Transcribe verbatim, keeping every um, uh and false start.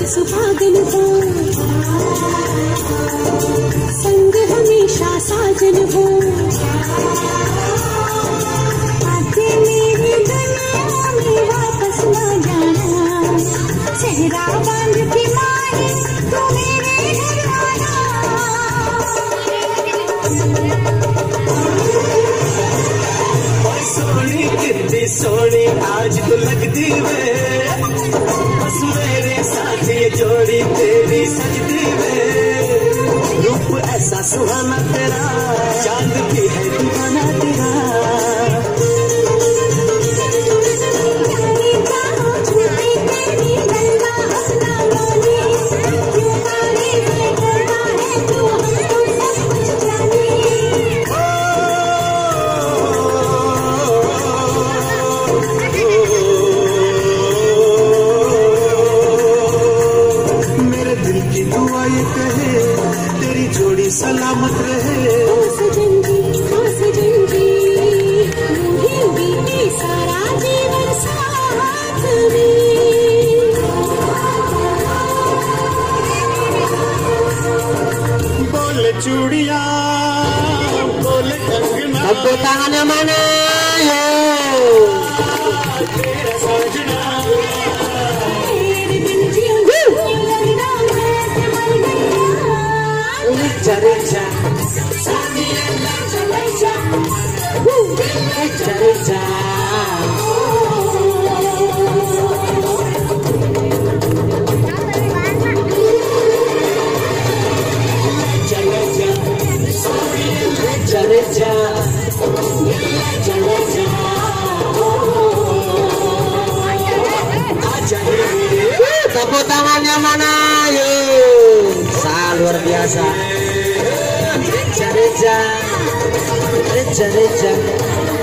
सुहागन हो, संग हमेशा साजन हो। आके मेरी दुनिया में वापस न जाना, सेहरा बांध के माही तू मेरे घर आना। सोनी कितनी सोनी आज तो लगती वे, बस मेरे साथ ये जोड़ी तेरी सजती वे। रूप ऐसा सुहाना तेरा, चांद भी है दीवाना तेरा। तेरी जोड़ी सलामत रहे। सजन जी, सजन जी, यूं ही बीते सारा जीवन साथ में। बोले चूड़िया, बोले कंगना, अब ताना माना तेरा सजना। चले जा चले जा चले जा चले जा tepuk tangannya mana yuk, sangat luar biasa. Reja reja reja reja